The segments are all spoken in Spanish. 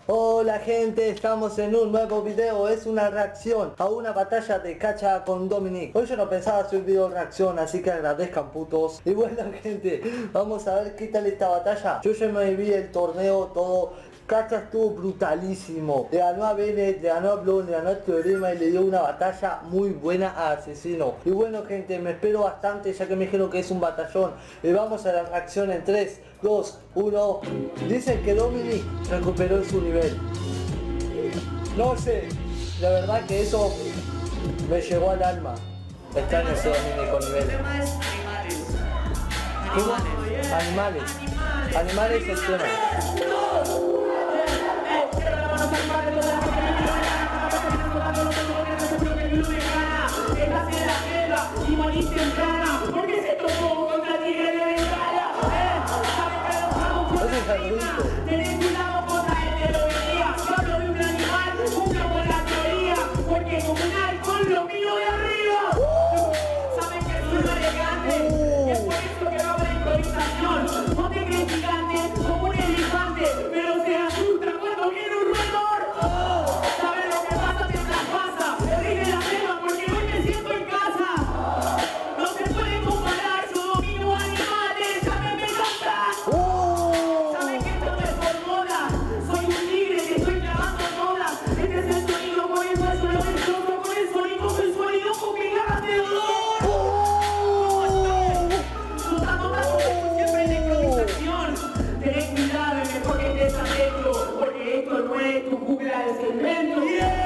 Hola gente, estamos en un nuevo video, es una reacción a una batalla de Cacha con Dominic. Hoy yo no pensaba hacer un video de reacción, así que agradezcan putos. Y bueno gente, vamos a ver qué tal esta batalla. Yo ya me vi el torneo todo. Cacha estuvo brutalísimo, le ganó a Bennett, le ganó a Blon, le ganó a Teorema y le dio una batalla muy buena a Asesino. Y bueno gente, me espero bastante ya que me dijeron que es un batallón. Y vamos a la reacción en 3, 2, 1. Dicen que Dominic recuperó su nivel. No sé, la verdad que eso me llegó al alma. Está en ese Dominic con nivel. El tema es animales. Animales es el tema. Y morís temprana, porque se tocó contra tigre de ventana. Tenés cuidado contra el de lo venía. Yo hablo de un animal, junto con la teoría, porque como un halcón lo miro de arriba. Saben que soy un elegante, y es por eso que hago la improvisación. No te crees gigante, como un elefante, pero se asusta cuando viene un roedor. ¿Saben lo que pasa? Te traspasa, el rey de la selva, porque hoy me siento en casa. No se puede comparar, yo domino animales, llámeme loca. ¿Saben que esto no es por moda? Soy un tigre, te estoy clavando todas. Este es el sonido, por eso es lo destrozó, con el sonido sensualidad con mi ganas de dolor. ¿Cómo estoy? Sudando más porque siempre en la improvisación. Tenés cuidado, es mejor que estés adentro, porque esto no es tu jungla de cemento.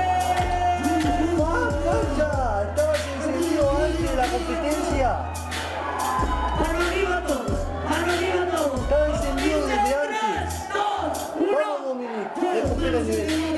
Estabas encendido antes de la competencia. ¡Arriba todos! ¡Arriba todos! Estaba encendido desde antes. Vamos Dominic, recupera el nivel.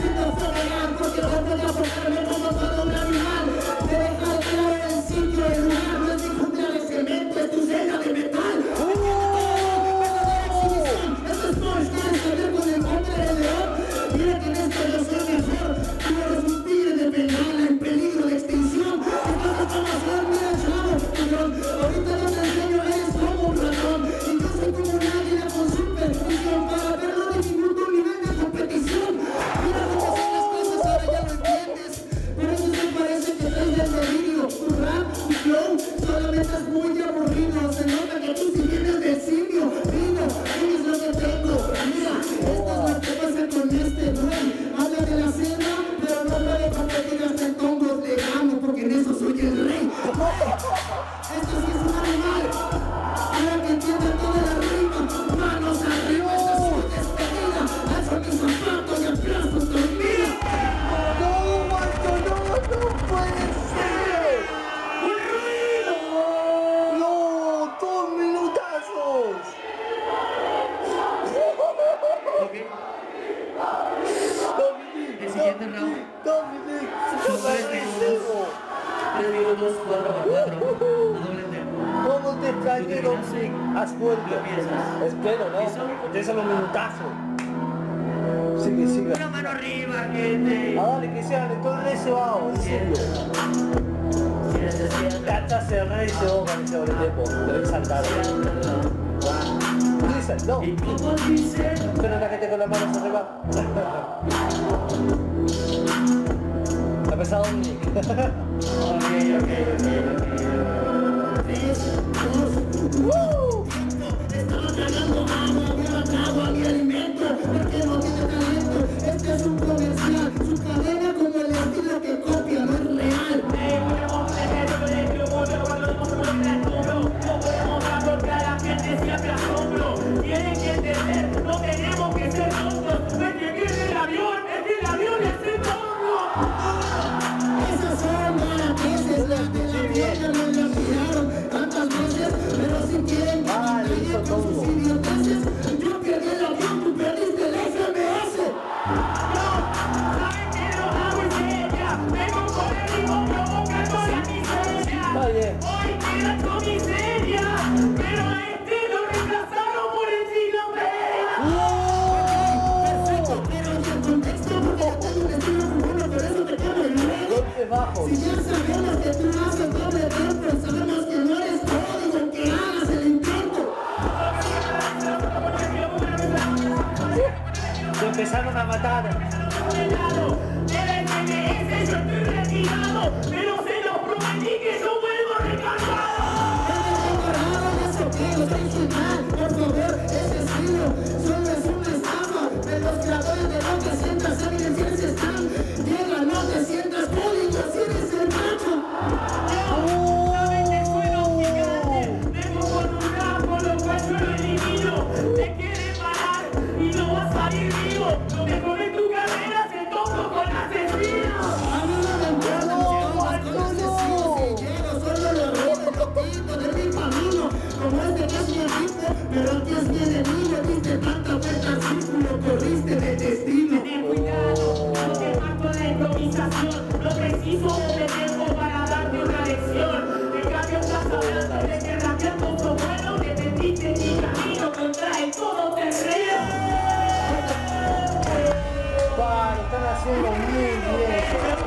Muy aburrido, se nota que tú sí vienes de simio. Vino, es lo que tengo. Mira, esto es lo que pasa con este rey. Habla de la cena, pero no puede competir hasta en tongos de gamo, porque en eso soy el rey. Esto sí es un animal. Ahora que entiende toda la rima, manos arriba, esta es su despedida. Alzo mis zapatos y aplausos conmigo. No, Marco, no puede ser. No, 2 minutazos. Dominic, El siguiente round. Dominic, Tres minutos, 4x4, a doble tempo. ¿Cómo te extrañé, Dominic? Has vuelto. Lo empiezas. Espero, ¿no? ¿Listo? Te solo un minutazo. Sigue. Una mano arriba, gente. Ah, dale, que sean todo el rey se va, en serio. Si necesitas. Cacha se rey se va con ese doble tiempo. Debe saltar. Dice, no. Y como dice. Pero la gente con las manos arriba. Ha pesado Dominic. Ok. 3, 2, 1. Estaba tragando agua, pero trago a mi alimento, porque no tiene talento. Este es un comercial, su cadena como el estilo que copia, no es real. No podemos porque a la gente siempre asombro. Tienen que entender, no tenemos que ser tontos. El que quiere el avión es el tonto. Esas son maravillas, las de la tierra nos las tiraron tantas veces, pero si quieren que me calle con sus idioteces, yo perdí el avión, tú perdiste el SMS. No, ¿saben qué lo hago en seria? Vengo con el ritmo provocando la miseria. Está bien. Hoy quedan con miseria, pero a este lo reemplazaron por el siglo Perfecto, pero en el contexto, porque yo tengo un estilo muy bueno, por eso te cambio el nivel. Golpes bajos. Si ya sabemos que tú haces doble tempo, sabemos que no eres código, que hagas el intento. empezaron a matar. Del SMS yo estoy retirado, pero se los prometí que yo vuelvo recargado. Por favor, ese estilo solo es una estafa. De los creadores de lo que sientas, evidencias están. Llega, no te sientas público si eres el macho. Saben que sueno gigante, vengo con un rap, con lo cual yo lo elimino. Te quiere parar y no vas a salir vivo. Lo mejor en tu carrera es el toco con asesinos. A mí no me importan con asesinos y llego, solo lo robo, lo quito de mi camino. Como este que es mi equipo, pero aquí es mi enemigo. Diste tanta vuelta al círculo, corriste de destino. Ten cuidado, no te mato la improvisación. No preciso de tiempo para darte una lección. En cambio estás hablando de que rapeando sos bueno. Te metiste en mi camino contra el todoterreno. Pa, lo están haciendo muy bien.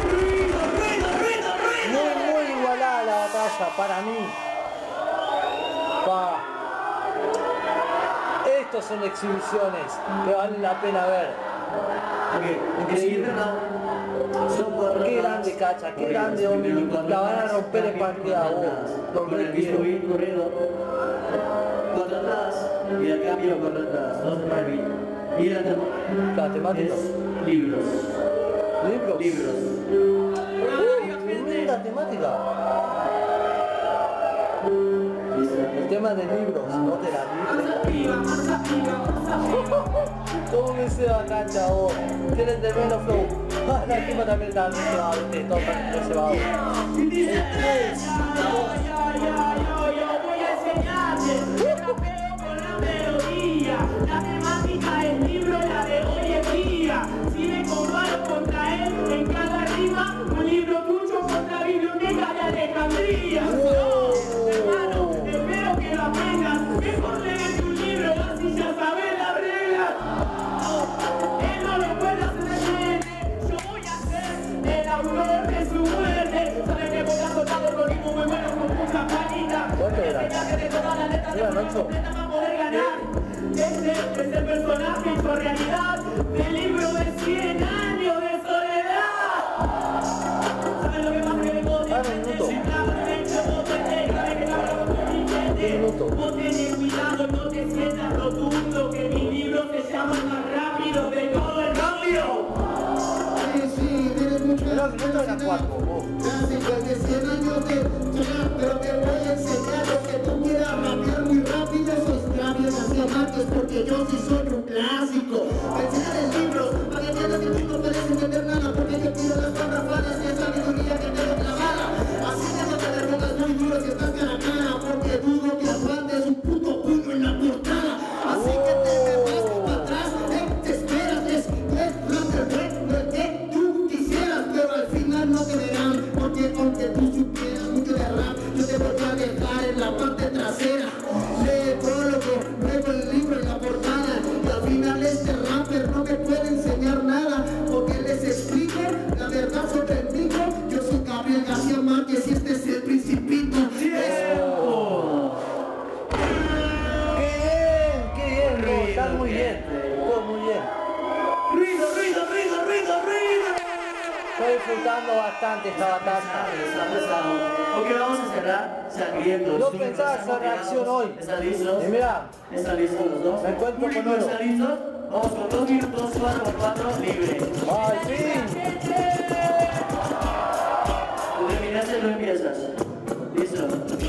Muy igualada la batalla para mí. Pa. Estos son exhibiciones que valen la pena ver. Increíble. Qué grande Cacha, qué grande Omni. La van a romper en partida vos. Lo Con el mismo requiero. beat corriendo. Contra atrás y al cambio contra atrás. No se puede beat. Y la temática. es libros. ¿Libros? Libros. Tremenda temática. ¿Listo? El tema de libros, no de la Biblia. ¿Cómo me se va Cacha vos? Tienes tremendo flow. La equipo también está reservado, todo está reservado. Yo voy a enseñarte. Rapeo con la melodía. La temática es libro, la de hoy en día. Si me comparo contra él en cada rima, un libro tuyo contra biblioteca de Alejandría. Hermano, espero que lo aprendas. Mejor leerte un libro, así ya sabes las reglas. Él no lo puede hacer, yo voy a ser el autor de su muerte. Sabes que voy a soltar los ritmos muy buenos con mucha panita. ¿Cuánto era? De todas las letras de forma completa para poder ganar. Este es el personaje hecho realidad del libro de 100 años de soledad. ¿Sabes lo que pasa? Que vengo de Vos tenés cuidado, no te sientas rotundo, que mis libros se llaman más rápido de todo el cambio. Sí, tienes mucho Pero minutos eran 4, vos. Casi de 100 años de ya, pero te voy a enseñar lo que tú quieras rapear muy rápido. Esos cambios hacia marcos porque yo sí soy un clásico. Me enseñan libros para que entiendas que tú no puedes entender nada, porque yo pido las parrafadas y es sabiduría que tengo clavada. Así que no te derrotas muy duro si estás cara a cara, porque dudo que aguantes un puto puño en la portada. Así que te vas para atrás, te esperas, es lo que tú quisieras, pero al final no te verán, porque aunque tú supieras mucho de rap, yo te voy a dejar en la parte trasera. Lee el prólogo, luego el libro en la portada, y al final este rapper no me puede enseñar nada, porque les explico la verdad sobre el mico. Yo soy Gabriel García Márquez y este es el Principito. Qué bien, vos, están muy bien. Todo muy bien. Ruido. Estoy disfrutando bastante esta batalla. Está pesado. Ok, vamos a cerrar sangrientos. No pensaba hacer reacción hoy. ¿Están listos? Y mira, ¿Están listos los dos? Me encuentro con Público, oro. ¿están listos? Vamos con 2 minutos, 4x4, libre. al fin. Tú terminaste, tú empiezas. Listo.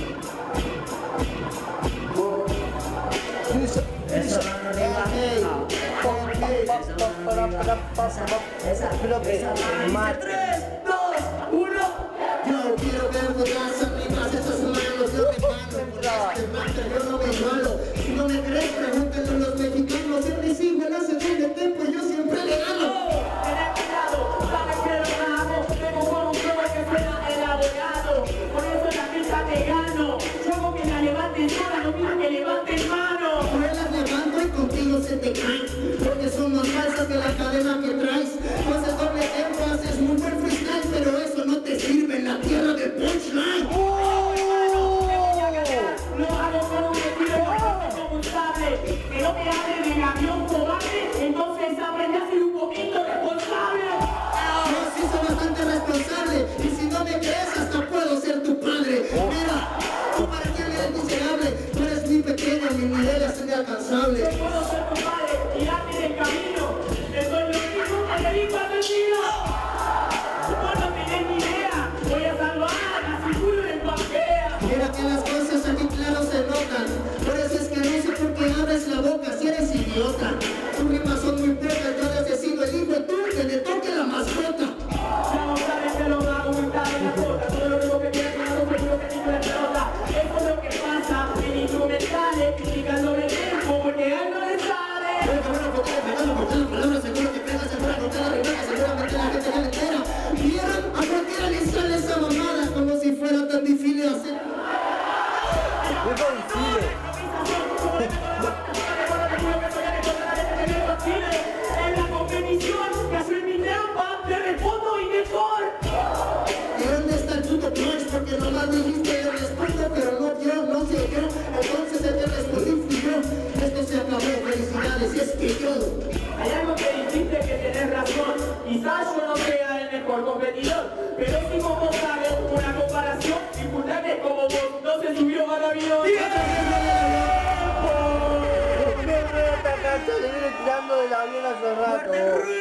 Eso no rima. Creo que más. 3, 2, 1. Yo quiero ver de las arrimas estos malos, yo me gano, por este máster yo no me malo. Si no me crees, pregúntenle a los mexicanos, el recibo en el segundo tiempo yo siempre le gano. Tener cuidado, sabes que lo hago. Vengo con un flow que suena elaborado. Por eso en la pista te gano. Yo hago que la levanten sola, no pido que levanten mano. Yo las levanto y contigo se te caen, porque son más falsas que la cadena que traes. Tú haces doble tempo, haces muy buen freestyle, pero eso no te sirve en la tierra del punchline. Lo hago con un estilo como un sable. dice que tenés razón. Quizás yo no sea el mejor competidor, pero si con vos hago una comparación, disfrutate como vos no se subió al avión. Le viene tirando del avión hace rato.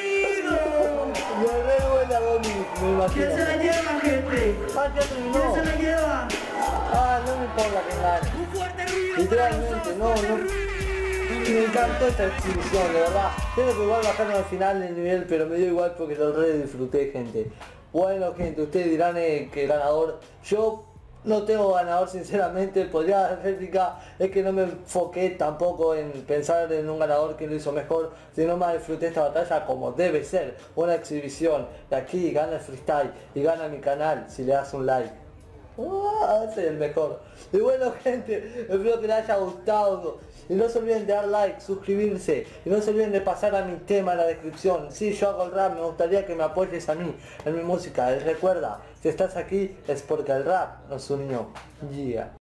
Y el rey vuela a Dominic, me imagino. ¿Quién se la lleva, gente? Ah, ya terminó. ¿Quién se la lleva? Ah, no me importa que gane. Un fuerte ruido. Literalmente, no. Me encantó esta exhibición, de verdad. Creo que igual bajaron al final el nivel, pero me dio igual porque lo re disfruté, gente. Bueno, gente, ustedes dirán que ganador. Yo no tengo ganador, sinceramente. Podría dar réplica, es que no me enfoqué tampoco en pensar en un ganador que lo hizo mejor, sino más disfruté esta batalla como debe ser, una exhibición. De aquí gana el freestyle y gana mi canal si le das un like. Ese es el mejor. Y bueno, gente, espero que les haya gustado. Y no se olviden de dar like, suscribirse. Y no se olviden de pasar a mi tema en la descripción. Si yo hago el rap, me gustaría que me apoyes a mí en mi música. Y recuerda, si estás aquí es porque el rap nos unió. Yeah.